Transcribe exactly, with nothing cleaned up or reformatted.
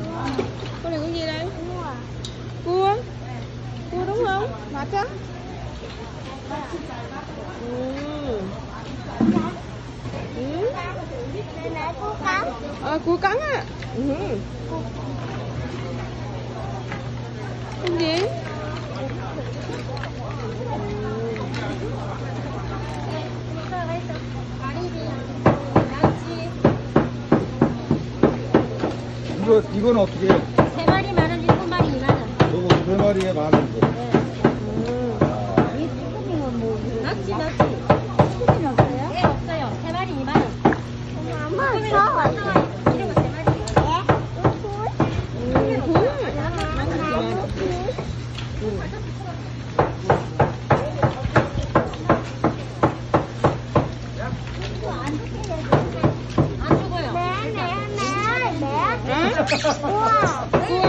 Con này con gì đây? Cua. Cua đúng không? Mã trắng. Ừ. Ừ. Cua cắn. À, cua cắn á. Ừ. Con gì? 이거, 이건 어떻게 해요? 세 마리 만 원, 일곱 마리 이만 원. 요거 세 마리에 만 원. 네. 이 쭈꾸미는 뭐? 낙지, 낙지. 쭈꾸미는 없어요? 네, 없어요. 세 마리 이만 원. 엄마, 저 이런 거 세 마리. 네? 음, 안 죽어요. 응? 우와. cua